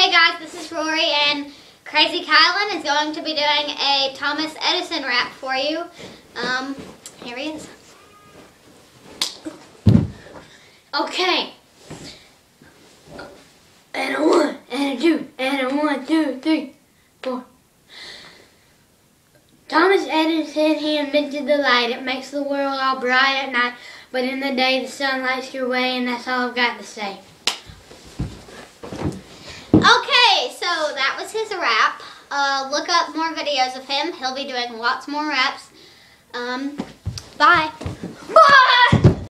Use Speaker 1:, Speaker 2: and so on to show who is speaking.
Speaker 1: Hey guys, this is Rory, and Crazy Kylen is going to be doing a Thomas Edison rap for you. Here he is. Okay. And a 1, and a 2, and a 1, 2, 3, 4. Thomas Edison, he invented the light. It makes the world all bright at night, but in the day the sun lights your way, and that's all I've got to say. Okay, so that was his rap. Look up more videos of him. He'll be doing lots more raps. Bye.